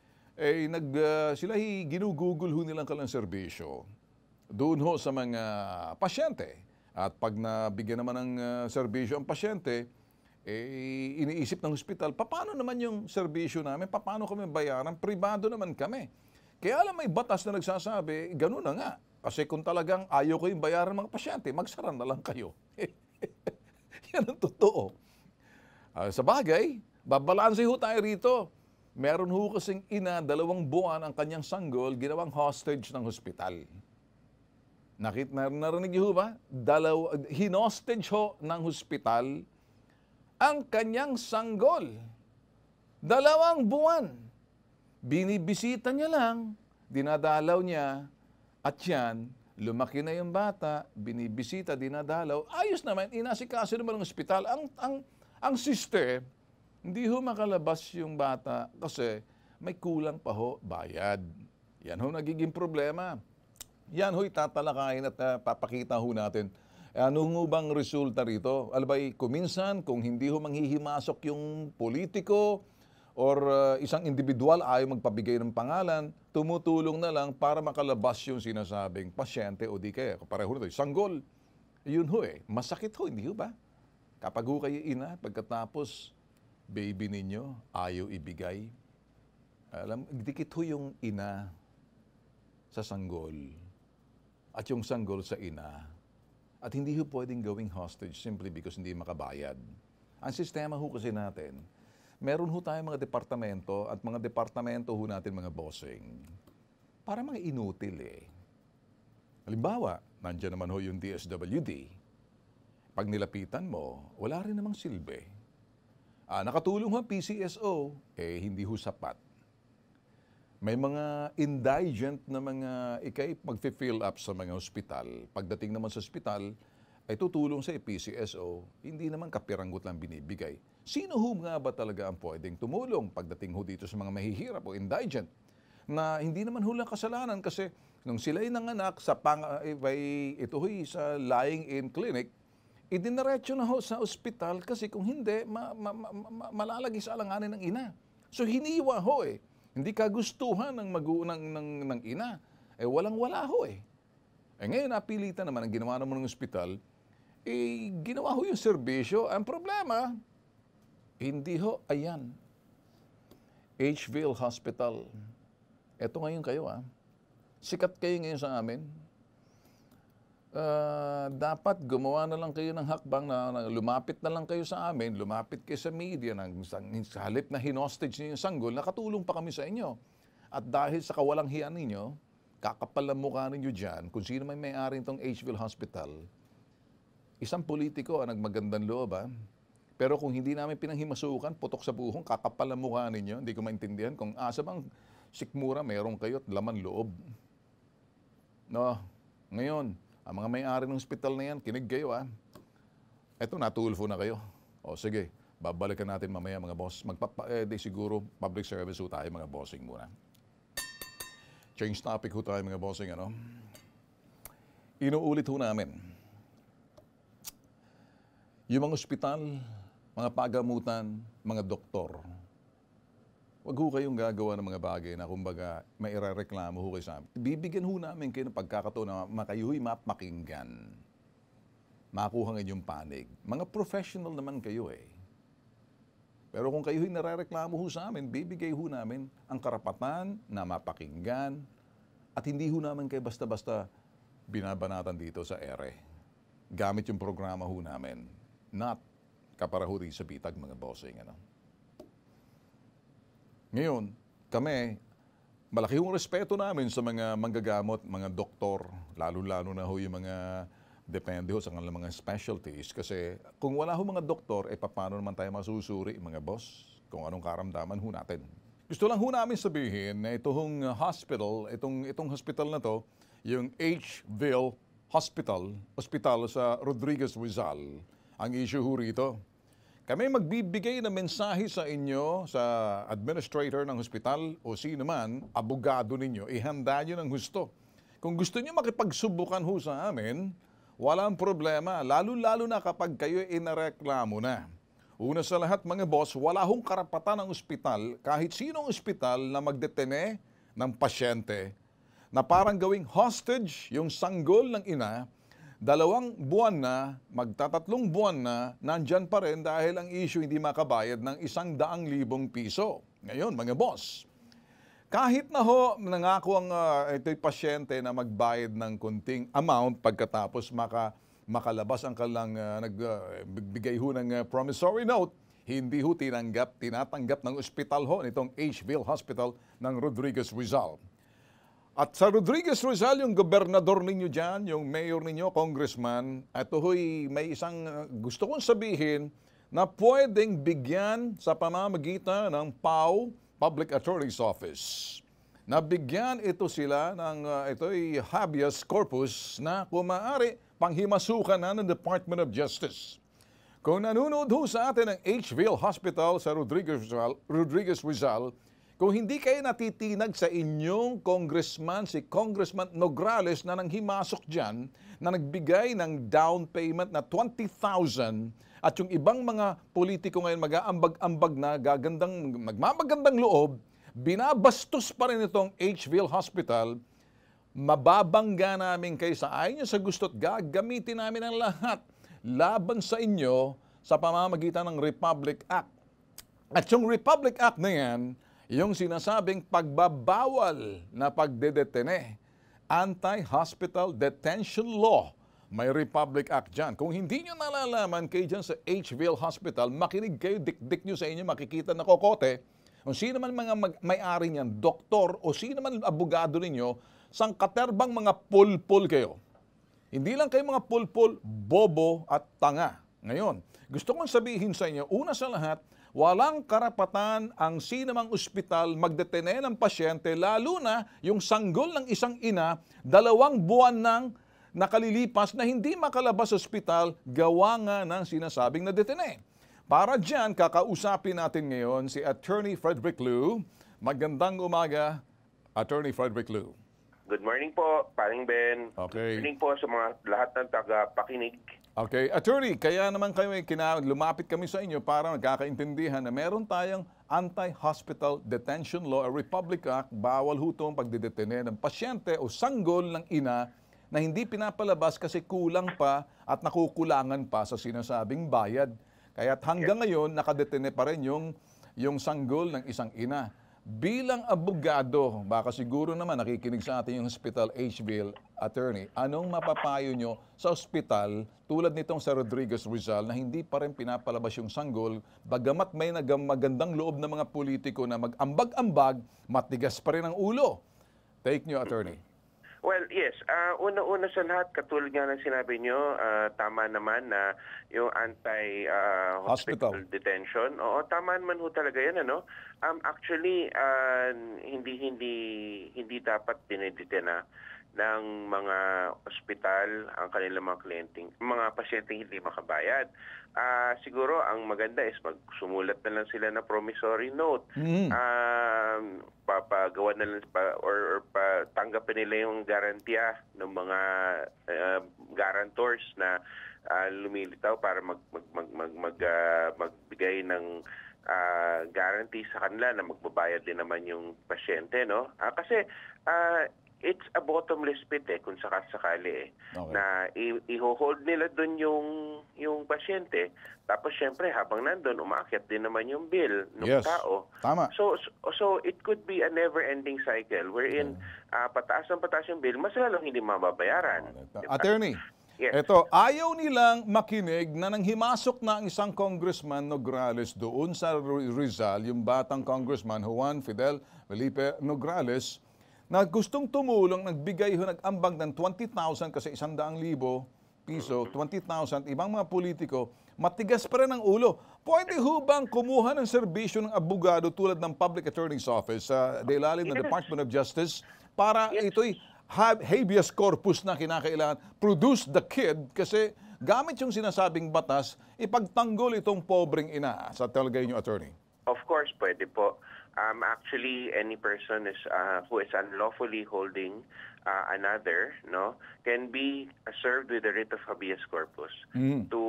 Speaker 1: sila ginugugol ho nilang kalang serbisyo doon ho sa mga pasyente. At pag nabigyan naman ng serbisyo ang pasyente, iniisip ng hospital, paano naman yung serbisyo namin? Paano kami bayaran? Pribado naman kami. Kaya alam, may batas na nagsasabi, gano'n na nga. Kasi kung talagang ayaw kayong bayaran mga pasyente, magsara na lang kayo. Yan ang totoo. Sa bagay, babalanse ho tayo rito. Meron ho kasing 2 buwan ang kanyang sanggol, ginawang hostage ng hospital. Narinig niyo ba? Hinostage ho ng hospital ang kanyang sanggol. 2 buwan. Binibisita niya lang, dinadalaw niya, at yan, lumaki na yung bata, binibisita, dinadalaw, ayos naman, inasikaso naman ng ospital. Ang sister, hindi ho makalabas yung bata kasi may kulang pa ho bayad. Yan ho nagiging problema. Yan ho itatalakayin at papakita ho natin. Ano ho bang resulta rito? Alabay, kuminsan, kung hindi ho manghihimasok yung politiko or isang individual ayaw magpabigay ng pangalan, tumutulong na lang para makalabas yung sinasabing pasyente o di kaya. Pareho na ito, sanggol. Yun ho masakit ho, hindi ho ba? Kapag ho kayo ina, pagkatapos baby ninyo, ayaw ibigay. Dikit ho yung ina sa sanggol at yung sanggol sa ina. At hindi ho pwedeng gawing hostage simply because hindi makabayad. Ang sistema ho kasi natin, meron ho tayong mga departamento at mga departamento ho natin mga bossing. Para mga inutil Halimbawa, nandiyan naman ho yung DSWD. Pag nilapitan mo, wala rin namang silbi. Nakatulong ho ang PCSO, hindi ho sapat. May mga indigent na mga mag-fill up sa mga hospital. Pagdating naman sa hospital, ay tutulong sa PCSO, hindi naman kapiranggot lang binibigay. Sino ho nga ba talaga ang pwedeng tumulong pagdating ho dito sa mga mahihirap o indigent? Na hindi naman hulang kasalanan kasi nung sila'y nanganak sa ito ho'y sa lying-in clinic, idinaretso na ho sa ospital kasi kung hindi, malalagi sa alanganin ng ina. So hiniwa ho eh. Hindi kagustuhan ng ng ina. Eh walang-wala ho eh. Eh ngayon napilitan naman ang ginawa naman ng ospital, eh ginawa ho yung serbisyo. Ang problema, hindi ho, ayan. Edgeville Hospital. Eto ngayon kayo Sikat kayo ngayon sa amin. Dapat gumawa na lang kayo ng hakbang na lumapit na lang kayo sa amin, lumapit kayo sa media, sa halip na hinostage niyo yung sanggol, nakatulong pa kami sa inyo. At dahil sa kawalang hiyan ninyo, kakapal ang mukha ninyo dyan, kung sino may-ari itong Edgeville Hospital, isang politiko ang nagmagandang loob Pero kung hindi namin pinanghimasukan, putok sa buhong, kakapal ang mukha ninyo, hindi ko maintindihan kung asa bang sikmura meron kayo at laman loob. No, ngayon, ang mga may-ari ng ospital na yan, kinig kayo Eto, natulfo na kayo. O sige, babalikan natin mamaya mga boss. Siguro public service ho tayo mga bossing muna. Change topic ho tayo mga bossing, Inuulit ho namin. Yung mga ospital, mga pagamutan, mga doktor, wag ho kayong gagawa ng mga bagay na kumbaga may irareklamo ho kayo sa amin. Bibigyan ho namin kayo ng pagkakataon na kayo'y mapakinggan. Makuha ngayon yung panig. Mga professional naman kayo Pero kung kayo'y narareklamo ho sa amin, bibigay ho namin ang karapatan na mapakinggan at hindi ho namin kayo basta-basta binabanatan dito sa ere. Gamit yung programa ho namin. Not kaparahuri sa bitag mga bossing. Ngayon, kami, malaki yung respeto namin sa mga manggagamot, mga doktor, lalo-lalo na ho yung mga depende ho sa kanilang mga specialties. Kasi kung wala ho mga doktor, paano naman tayo masusuri, mga boss, kung anong karamdaman ho natin. Gusto lang ho namin sabihin na itong hospital, itong hospital na to, yung Edgeville Hospital sa Rodriguez Rizal, ang issue ho rito. Kami magbibigay ng mensahe sa inyo, sa administrator ng hospital o sino man, abogado ninyo, ihanda nyo ng husto. Kung gusto nyo makipagsubukan ho sa amin, walang problema, lalo-lalo na kapag kayo inareklamo na. Una sa lahat mga boss, wala hong karapatan ng ospital, kahit sinong ospital na magdetene ng pasyente, na parang gawing hostage yung sanggol ng ina, 2 buwan na, magtatatlong buwan na, nandyan pa rin dahil ang issue hindi makabayad ng 100,000 piso. Ngayon, mga boss, kahit na ho nangako ang ito'y pasyente na magbayad ng kunting amount pagkatapos makalabas ang kanilang nagbigay ho ng promissory note, hindi ho tinatanggap ng ospital ho nitong Edgeville Hospital ng Rodriguez Rizal. At sa Rodriguez Rizal, yung gobernador ninyo dyan, yung mayor ninyo, congressman, ito ho'y may isang gusto kong sabihin na pwedeng bigyan sa pamamagitan ng PAO, Public Attorney's Office. Nabigyan ito sila ng ito'y habeas corpus na kung maaari panghimasukan na ng Department of Justice. Kung nanonood ho sa atin ng Edgeville Hospital sa Rodriguez Rizal, kung hindi kayo natitinag sa inyong congressman, si Congressman Nograles na nanghimasok dyan, na nagbigay ng down payment na 20,000 at yung ibang mga politiko ngayon mag-aambag-ambag na nagmamagandang loob, binabastos pa rin itong Edgeville Hospital, mababangga namin kayo sa ayon sa gusto't gagamitin namin ang lahat laban sa inyo sa pamamagitan ng Republic Act. At yung Republic Act na yan, yung sinasabing pagbabawal na pagdedetene, Anti-Hospital Detention Law. May Republic Act dyan. Kung hindi nyo nalalaman kayo dyan sa Edgeville Hospital, makinig kayo, dik-dik nyo sa inyo, makikita na kokote. Kung sino man mga may-ari niyan, doktor o sino man abogado ninyo, sangkaterbang mga pulpul kayo. Hindi lang kayo mga pulpul, bobo at tanga. Ngayon, gusto kong sabihin sa inyo, una sa lahat, walang karapatan ang sinamang ospital magdetene ng pasyente, lalo na yung sanggol ng isang ina, 2 buwan nang nakalilipas na hindi makalabas sa ospital gawa nga ng sinasabing nadetene. Para dyan, kakausapin natin ngayon si Attorney Frederick Liu. Magandang umaga, Attorney Frederick Liu.
Speaker 7: Good morning po, Paring Ben.
Speaker 1: Okay.
Speaker 7: Good morning po sa mga lahat ng taga-pakinig.
Speaker 1: Okay, Attorney, kaya naman lumapit kami sa inyo para magkakaintindihan na meron tayong Anti-Hospital Detention Law, a Republic Act, bawal hutong pagdidetene ng pasyente o sanggol ng ina na hindi pinapalabas kasi kulang pa at nakukulangan pa sa sinasabing bayad. Kaya hanggang ngayon, nakadetene pa rin yung sanggol ng isang ina. Bilang abogado, baka siguro naman nakikinig sa atin yung Hospital H-Bill, Attorney, anong mapapayo nyo sa ospital tulad nitong sa Rodriguez Rizal na hindi pa rin pinapalabas yung sanggol, bagamat may magandang loob ng mga politiko na mag-ambag-ambag, matigas pa rin ang ulo? Take nyo, Attorney.
Speaker 7: Well, yes. Una-una sa lahat, katulad nga ng sinabi nyo, tama naman na yung anti-hospital detention. Oo, tama naman ho talaga yan, ano? Actually, hindi dapat dinedetena ng mga ospital ang kanilang mga kliyenteng, mga pasyenteng hindi makabayad. Siguro ang maganda is magsumulat na lang sila na promissory note. Papagawa na lang or tanggapin nila yung garantiya ng mga guarantors na lumilitaw para magbigay ng guarantee sa kanila na magbabayad din naman yung pasyente, no? Kasi it's a bottomless pit kung sakasakali
Speaker 1: Okay.
Speaker 7: na i-hold nila doon yung pasyente, tapos syempre habang nandun umaakyat din naman yung bill ng tao.
Speaker 1: Tama.
Speaker 7: So it could be a never-ending cycle wherein pataas yung bill, mas lalong hindi mababayaran. Diba?
Speaker 1: Attorney,
Speaker 7: Yes.
Speaker 1: Ito, ayaw nilang makinig na nang himasok na ang isang congressman Nograles doon sa Rizal, yung batang congressman Juan Fidel Felipe Nograles, na gustong tumulong, nagbigay nag-ambag ng 20,000 kasi 100,000 piso, 20,000, ibang mga politiko, matigas pa rin ang ulo. Pwede ho bang kumuha ng serbisyo ng abogado tulad ng Public Attorney's Office sa ilalim ng Department of Justice para ito'y habeas corpus na kinakailangan, produce the kid, kasi gamit yung sinasabing batas, ipagtanggol itong pobreng ina sa talagay niyo, Attorney?
Speaker 7: Of course, pwede po. Actually, any person who is unlawfully holding another, can be served with a writ of habeas corpus to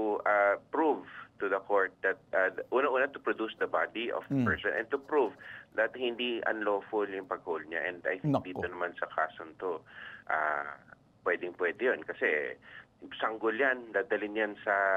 Speaker 7: prove to the court that una to produce the body of the person and to prove that hindi unlawful yung pag-hold niya. And I think dito naman sa kasong to, pwedeng-pwede yun kasi sanggol yan, dadalhin yan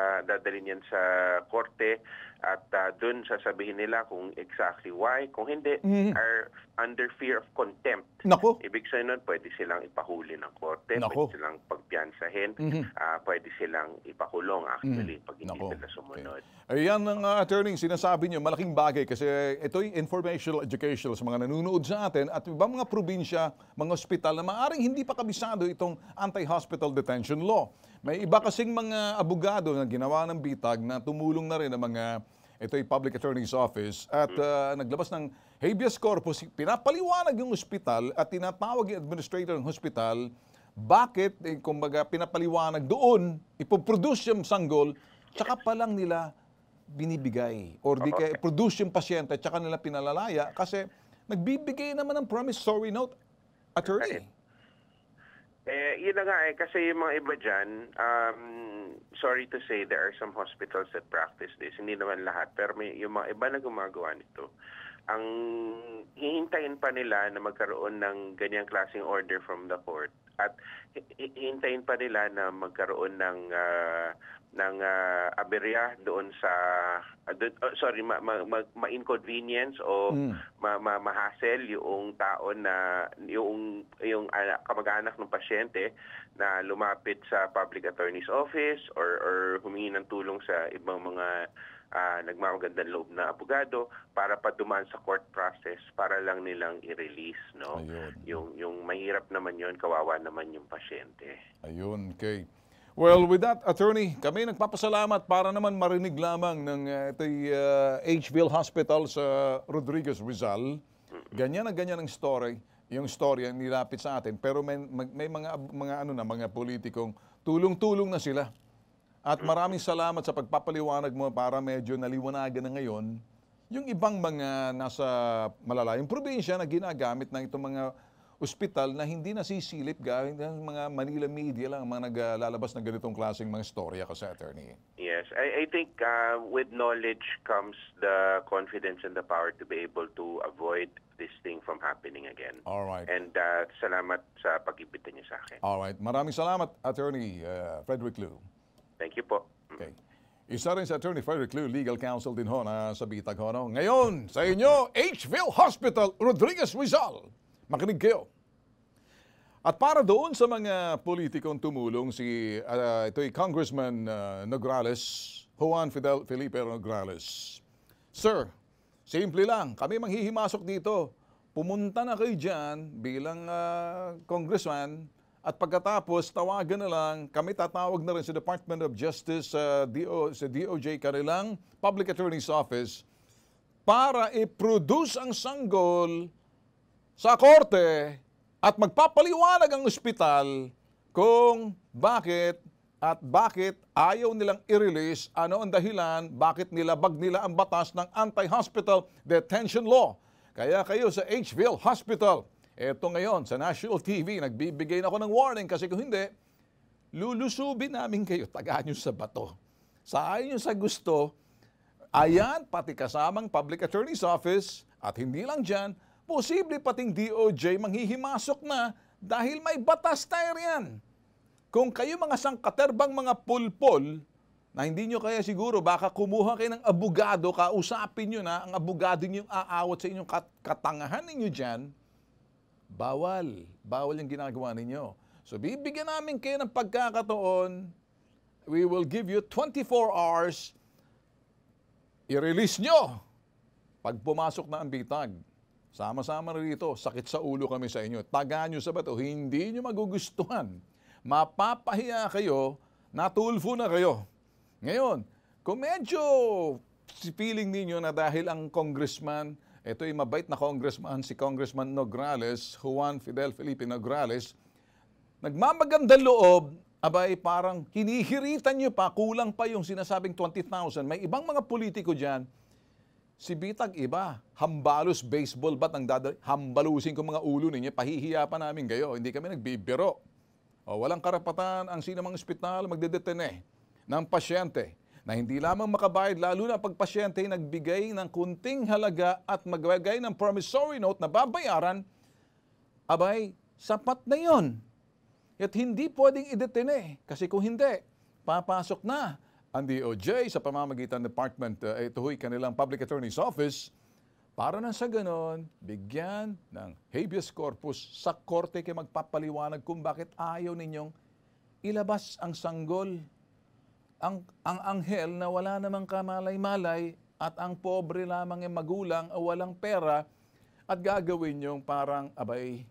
Speaker 7: sa korte at doon sasabihin nila kung exactly why. Kung hindi, are under fear of contempt.
Speaker 1: Nako.
Speaker 7: Ibig sabihin nun, pwede silang ipahuli ng korte,
Speaker 1: Nako.
Speaker 7: pwede silang pagpiyansahin, pwede silang ipakulong actually pag hindi sila sumunod.
Speaker 1: Okay. Ayan ang attorney, sinasabi niyo, malaking bagay kasi ito'y informational, educational sa mga nanonood sa atin at ibang mga probinsya, mga ospital na maaaring hindi pa kabisado itong anti-hospital detention law. May iba kasing mga abogado na ginawa ng bitag na tumulong na rin ng mga ito'y Public Attorney's Office at naglabas ng habeas corpus, pinapaliwanag yung ospital at tinatawag yung administrator ng hospital bakit, kumbaga, pinapaliwanag doon, ipoproduce yung sanggol, tsaka pa lang nila binibigay or di kaya produce yung pasyente tsaka nila pinalalaya kasi nagbibigay naman ng promissory note, Attorney.
Speaker 7: Yun na nga kasi yung mga iba dyan, sorry to say, there are some hospitals that practice this. Hindi naman lahat, pero may yung mga iba na gumagawa nito. Ang hihintayin pa nila na magkaroon ng ganyang klaseng order from the court at hihintayin pa nila na magkaroon ng aberya doon sa ma-inconvenience o ma-hassle yung tao na yung kamag-anak ng pasyente na lumapit sa Public Attorney's Office or humingi ng tulong sa ibang mga nagmamagandang loob na abogado para padumaan sa court process para lang nilang i-release, no? Yung mahirap naman yon, kawawa naman yung pasyente. Ayun,
Speaker 1: okay. Well, with that, Attorney, kami nagpapasalamat para naman marinig lamang ng H-Ville Hospital sa Rodriguez Rizal. Ganyan ang story. yung storya nilapit sa atin, pero may mga politikong tulong-tulong na sila. At maraming salamat sa pagpapaliwanag mo para medyo naliwanagan na ngayon yung ibang mga nasa malalayong probinsya na ginagamit ng itong mga ospital na hindi nasisilip gamit ng mga Manila media lang, mga naglalabas ng ganitong klaseng mga storya kasi, attorney.
Speaker 7: Yes, I think with knowledge comes the confidence and the power to be able to avoid this thing from happening again.
Speaker 1: All right.
Speaker 7: And salamat sa pag-ibita niyo sa akin.
Speaker 1: All right. Maraming salamat, Attorney Frederick Liu.
Speaker 7: Thank you po.
Speaker 1: Okay. Isa rin si Attorney Frederick Liu, legal counsel din ho na sa Bitag ho. No? Ngayon, sa inyo, Hville Hospital, Rodriguez Rizal. Makinig kayo. At para doon sa mga politikong tumulong, ito'y Congressman Nograles, Juan Felipe Nograles. Sir, simple lang, kami manghihimasok dito. Pumunta na kayo dyan bilang congressman at pagkatapos tawagan na lang, kami tatawag na rin sa Department of Justice, sa DOJ, kanilang Public Attorney's Office, para i-produce ang sanggol sa korte at magpapaliwanag ang ospital kung bakit ayaw nilang i-release, ano ang dahilan, bakit nilabag nila ang batas ng Anti-Hospital Detention Law. Kaya kayo sa Hville Hospital, eto ngayon sa National TV, nagbibigay na ako ng warning kasi kung hindi, lulusubin namin kayo, tagaan nyo sa bato. Sa ayon nyo sa gusto, ayan, pati kasamang Public Attorney's Office, at hindi lang dyan, posible pating DOJ manghihimasok na dahil may batas tayo yan. Kung kayo mga sangkaterbang mga pulpol, na hindi nyo kaya siguro, baka kumuha kayo ng abogado, kausapin nyo na, ang abogado nyo yung aawat sa inyong katangahan ninyo dyan, bawal yung ginagawa ninyo. So bibigyan namin kayo ng pagkakataon, we will give you 24 hours, i-release nyo. Pag pumasok na ang bitag, sama-sama na rito, sakit sa ulo kami sa inyo. Tagaan nyo sa bato, hindi nyo magugustuhan. Mapapahiya kayo, natulfo na kayo. Ngayon, kung medyo feeling ninyo na dahil ang congressman, ito'y mabait na congressman, si Congressman Nograles, Juan Felipe Nograles, nagmamagandang loob, abay parang hinihiritan nyo pa, kulang pa yung sinasabing 20,000. May ibang mga politiko dyan, si Bitag iba, hambalos baseball bat ang hambalusin ko mga ulo ninyo, pahihiya pa namin kayo, hindi kami nagbibiro. O, walang karapatan ang sinamang ospital magdedetene ng pasyente na hindi lamang makabayad, lalo na pag pasyente ay nagbigay ng kunting halaga at magbigay ng promissory note na babayaran, abay, sapat na yon. At hindi pwedeng idetene kasi kung hindi, papasok na ang DOJ sa pamamagitan ng Department, ito'y kanilang Public Attorney's Office, para na sa ganon, bigyan ng habeas corpus sa korte kayo magpapaliwanag kung bakit ayaw ninyong ilabas ang sanggol. Ang anghel na wala namang kamalay-malay at ang pobre lamang ay magulang o walang pera at gagawin yung parang, abay,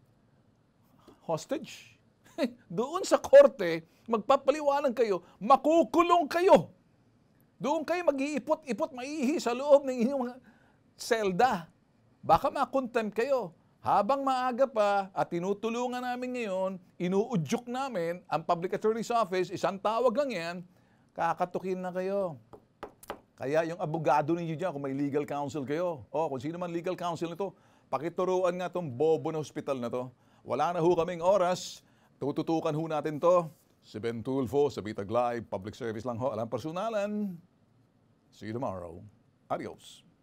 Speaker 1: hostage. Doon sa korte, magpapaliwanag kayo, makukulong kayo. Doon kayo mag-iipot-ipot, maihi sa loob ng inyong selda. Baka makontempt kayo. Habang maaga pa at tinutulungan namin ngayon, inuudyok namin ang Public Attorney's Office, isang tawag lang yan, kakatukin na kayo. Kaya yung abogado ninyo dyan, kung may legal counsel kayo, kung sino man legal counsel nito, pakituruan nga itong bobo na hospital na to. Wala na ho kaming oras, tututukan ho natin to. Si Ben Tulfo sa Bitag Live, public service lang ho, alam personalan. See you tomorrow. Adios.